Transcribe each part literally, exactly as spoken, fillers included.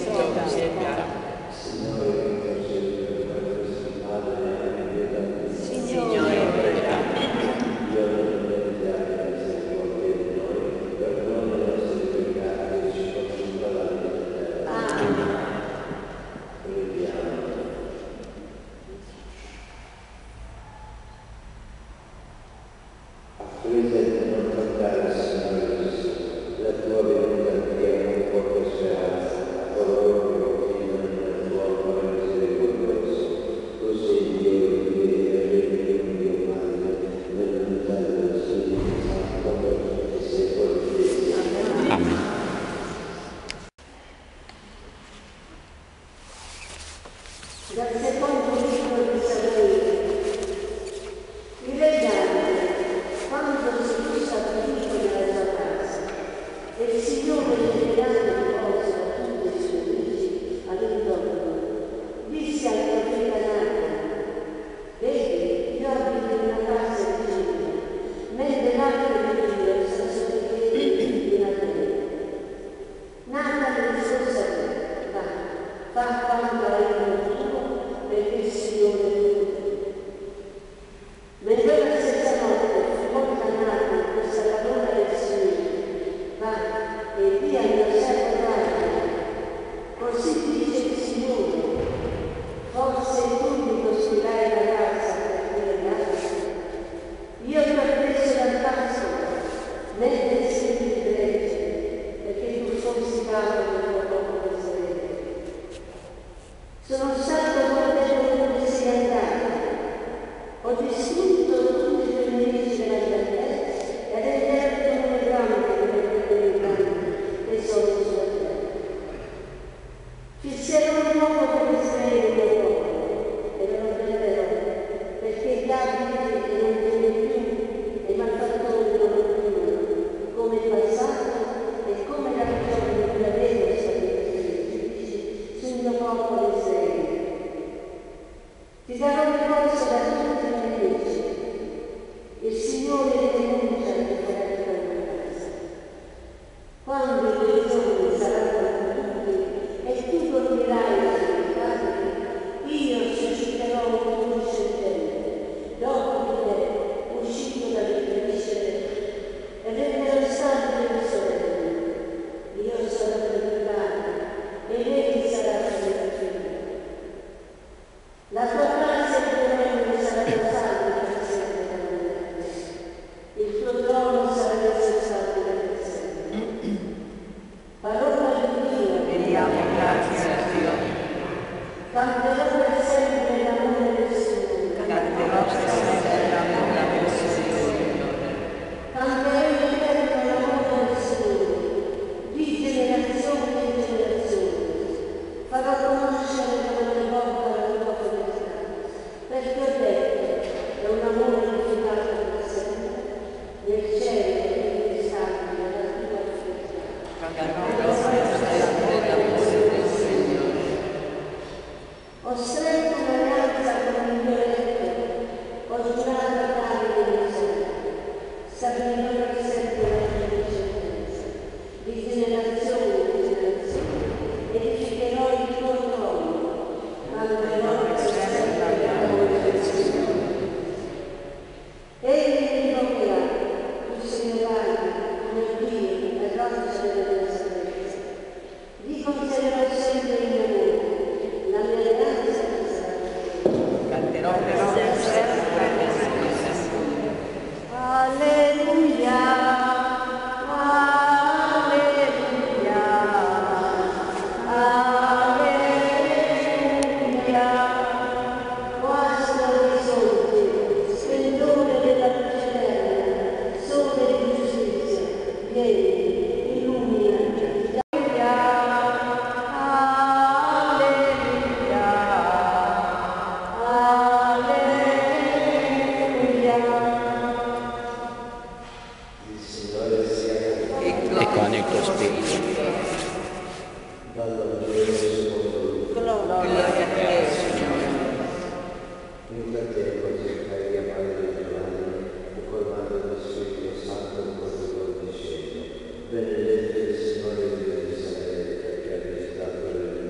Benedetto il Signore Dio di Israele, perché ha visitato le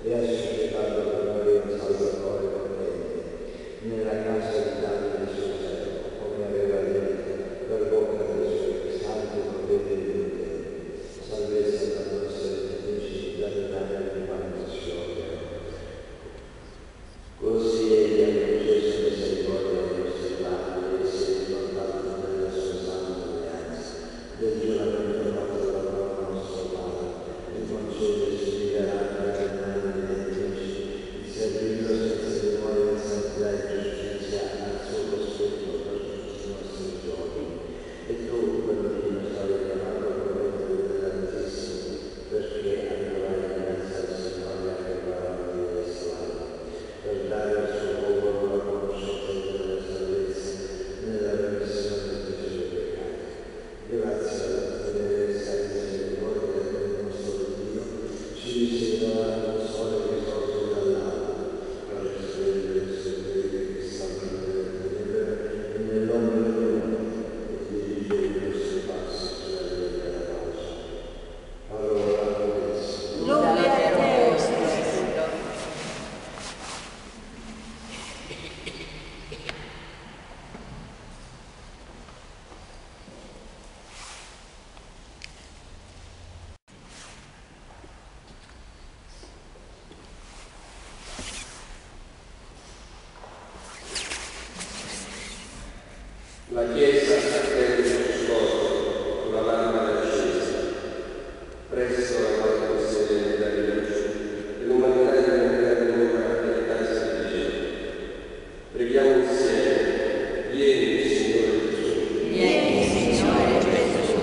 La Chiesa attende il sposo con la lampada accesa, presso la morte serena di luce, e l'umanità diventerà di nuovo caratterizzata di Dio. Preghiamo insieme, vieni Signore Gesù. Vieni Signore Gesù.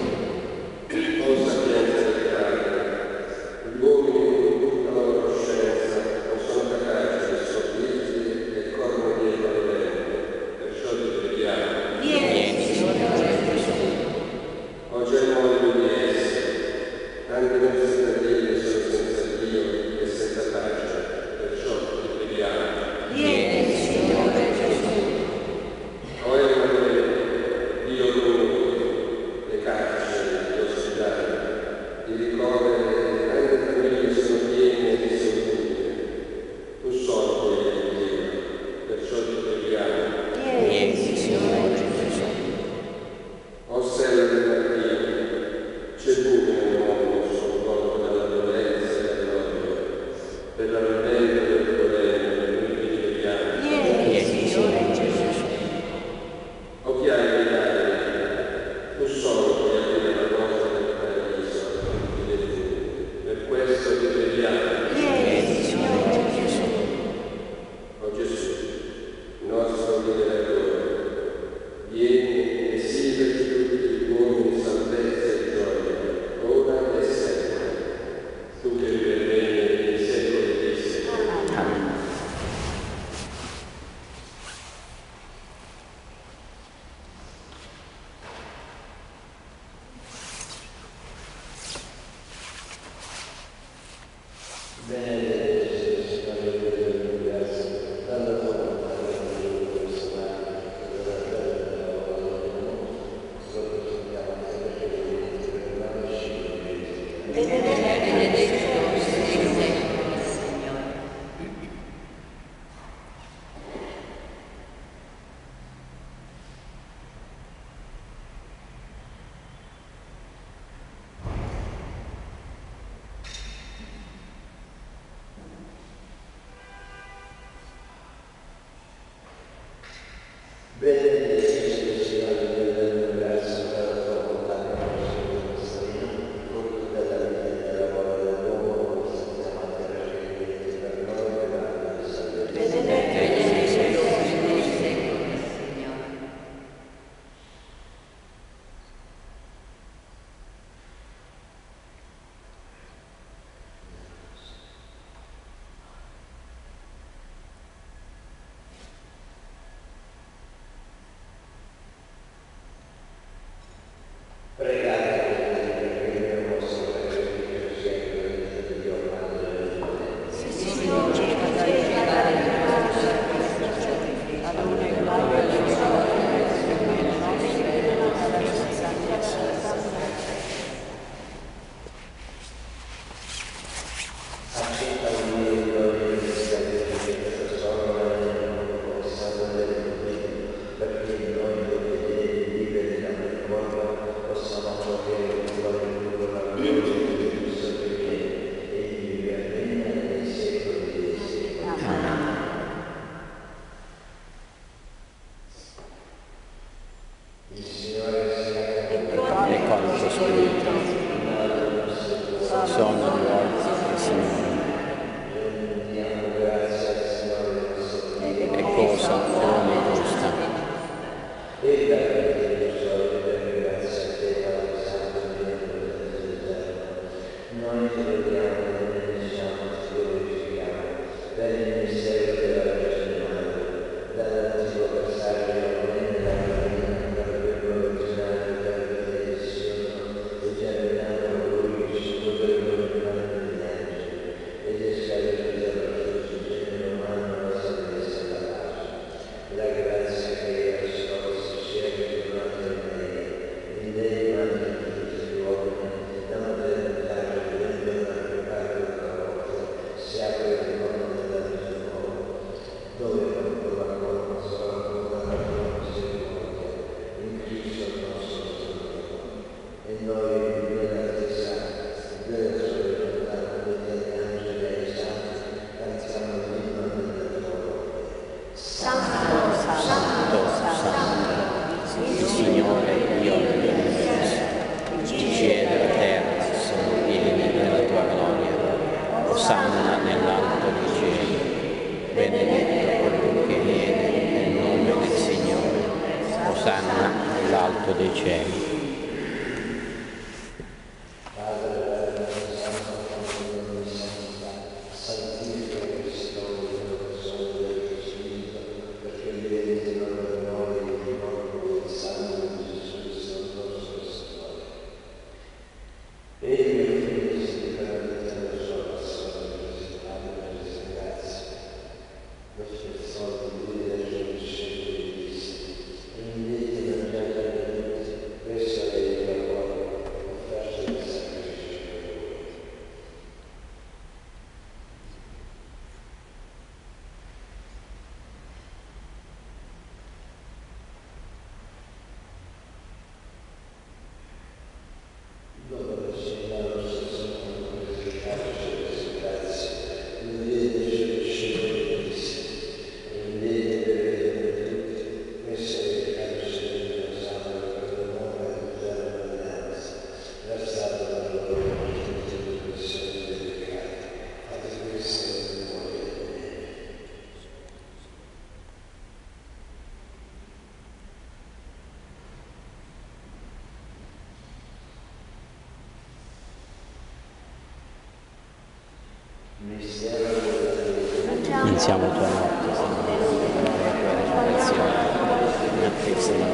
O sapienza del Padre, gli uomini con tutta la loro scienza non sono capaci di soffrirsi e corrono dietro alle venti, perciò ti preghiamo. Oggi è il modo di essere, tanti nostri fratelli sono senza Dio e senza pace, perciò ti preghiamo. Vieni, Signore Gesù. O Emanuele, Dio con noi, le carceri, gli ospedali, i ricoveri, tante famiglie sono piene e dissolute. Tu soli puoi Dio, perciò ti preghiamo. Vieni, Signore Gesù. O stella della Dio, c'è buio nell'uomo sconvolto dalla violenza e dall'odio, per l'avvento del potere, noi ti preghiamo. Vieni, Signore Gesù. O chiari d'Italia, tu solo puoi aprire la porta del paradiso a tutti i defunti, per questo ti preghiamo. Vieni, Signore Gesù. O Gesù, il nostro liberatore, vieni e sii per tutti gli uomini salvezza e gioia, ora e sempre, tu che vivi e regni nei secoli dei secoli. Amen. Osanna nell'alto dei cieli. Benedetto colui che viene nel nome del Signore. Osanna nell'alto dei cieli. Iniziamo tua notte, Signore, la tua resurrezione, in attesa di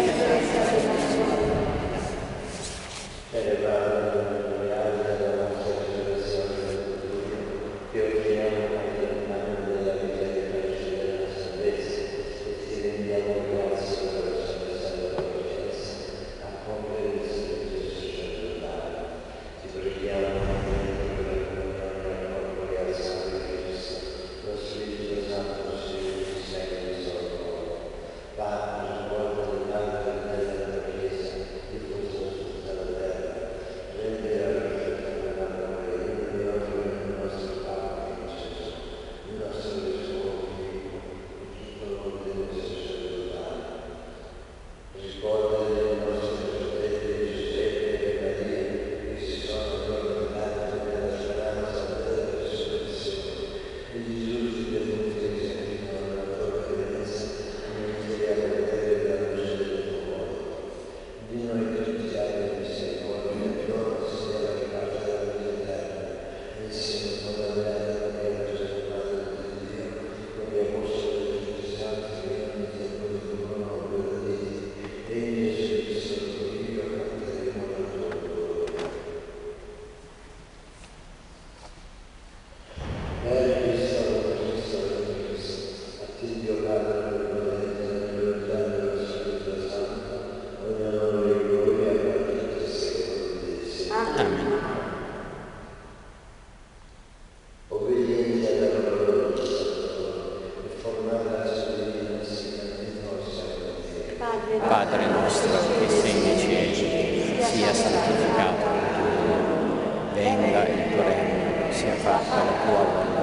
Padre nostro che sei nei cieli, sia santificato il tuo nome, venga il tuo regno, sia fatta la tua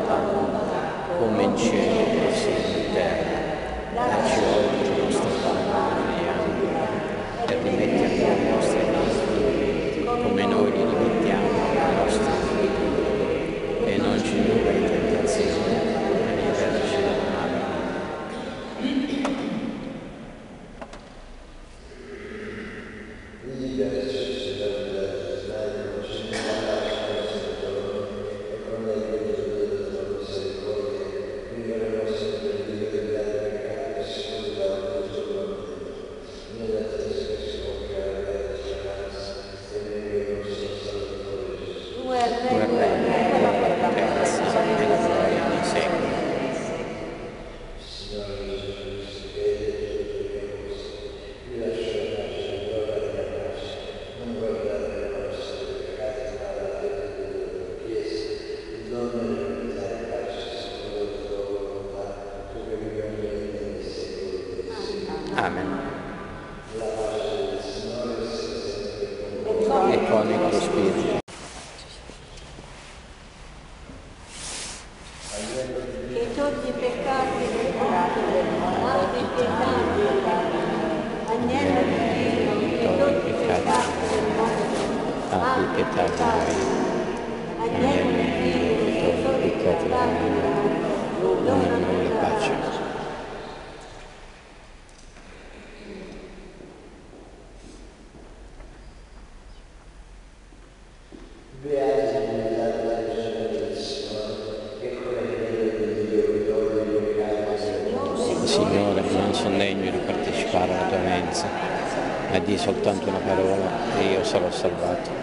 volontà, come in cielo così in terra. Dacci oggi il nostro pane quotidiano e rimetti a noi i nostri debiti, come noi li rimettiamo ai nostri debitori, e non ci indurre in tentazione, ma liberaci dal male. Amen. E con il tuo spirito. Che tutti i peccati abbi pietà di noi. Agnello di Dio, che tutti i peccati del mondo abbi pietà di noi. Agnello di Dio, Signore, non sono degno di partecipare alla tua mensa, ma di soltanto una parola e io sarò salvato.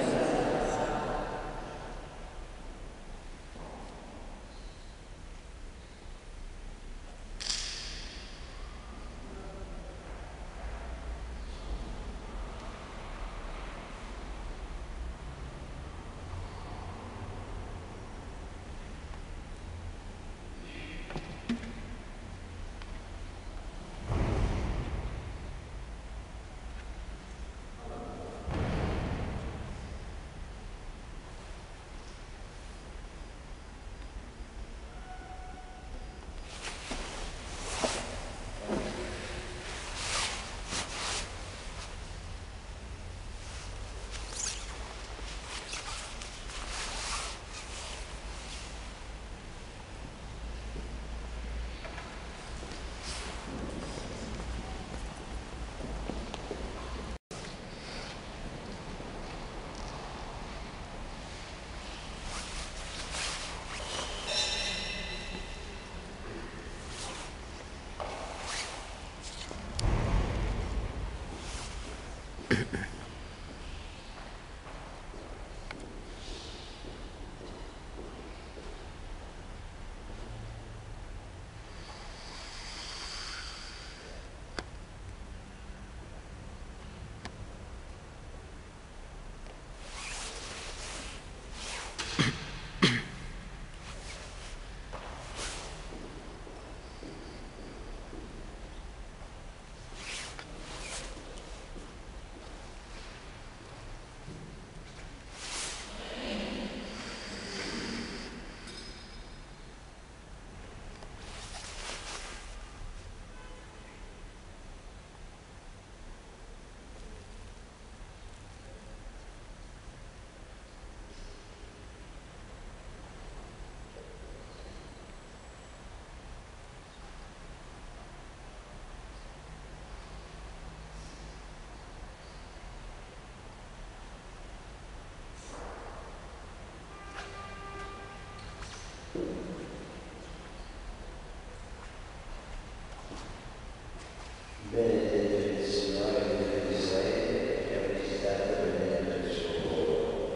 Benedetto il Signore di Israele che ha visitato e benedetto il suo popolo.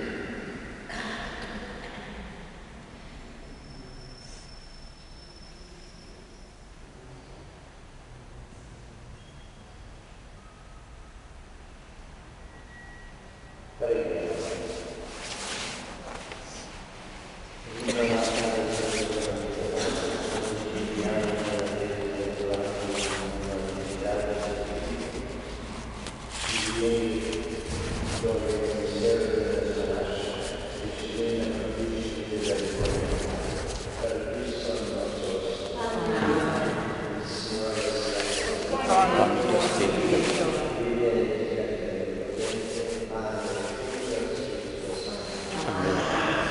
Preghiamo. Con il tuo spirito. Amen.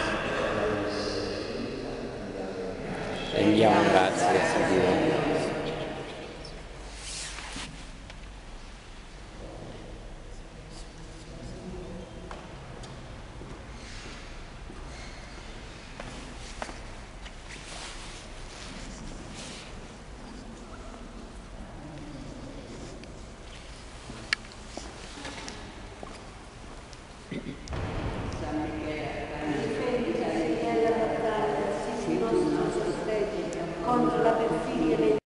Rendiamo grazie a Dio. Contro la perfidia